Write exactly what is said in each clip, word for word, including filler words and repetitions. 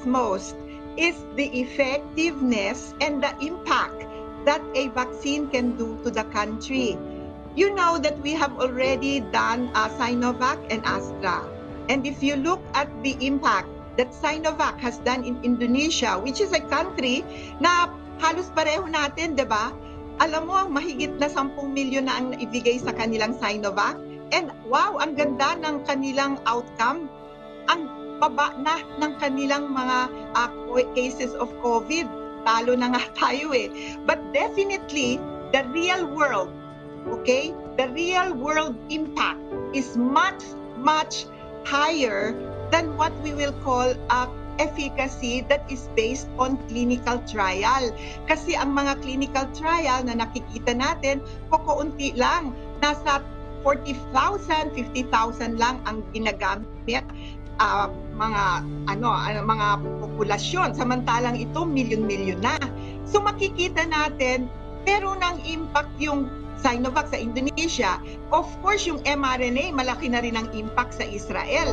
matters most is the effectiveness and the impact that a vaccine can do to the country. You know that we have already done uh, Sinovac and Astra. And if you look at the impact that Sinovac has done in Indonesia, which is a country na halos pareho natin, di ba? Alam mo, mahigit na sampung milyon na ang ibigay sa kanilang Sinovac. And wow, ang ganda ng kanilang outcome. Ang baba na ng kanilang mga uh, cases of COVID. Talo na nga tayo eh. But definitely, the real world, okay, the real world impact is much, much higher than what we will call uh, efficacy that is based on clinical trial. Kasi ang mga clinical trial na nakikita natin, kukunti lang. Nasa forty thousand, fifty thousand lang ang ginagamit. Uh, mga ano, ano mga populasyon, samantalang ito milyon-milyon na. So makikita natin pero nang impact yung Sinovac sa Indonesia. Of course, yung M R N A malaki na rin ang impact sa Israel.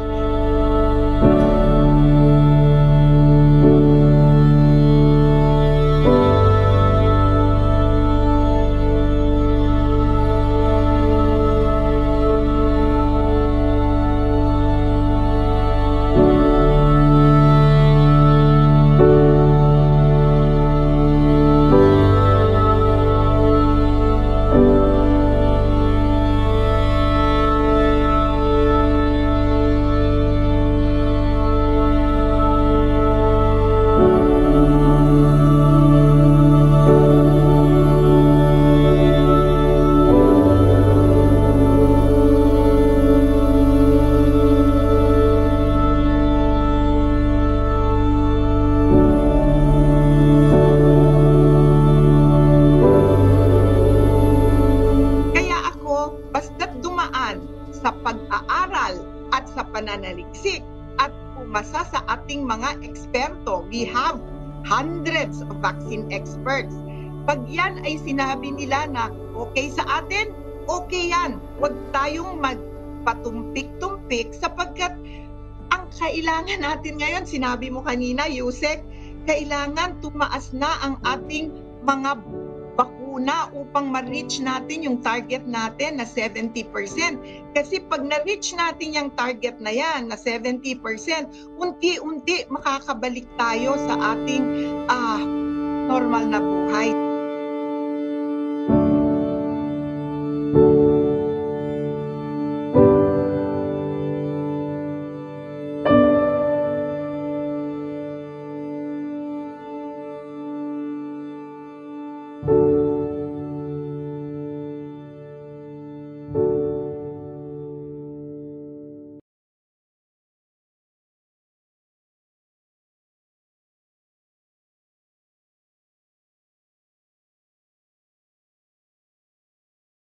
Sa pag-aaral at sa pananaliksik at pumasa sa ating mga eksperto. We have hundreds of vaccine experts. Pag yan ay sinabi nila na okay sa atin, okay yan. Huwag tayong magpatumpik-tumpik sapagkat ang kailangan natin ngayon, sinabi mo kanina, Yusek, kailangan tumaas na ang ating mga bakuna upang ma-reach natin yung target natin na seventy percent. Kasi pag na-reach natin yung target na yan na seventy percent, unti-unti makakabalik tayo sa ating uh, normal na buhay.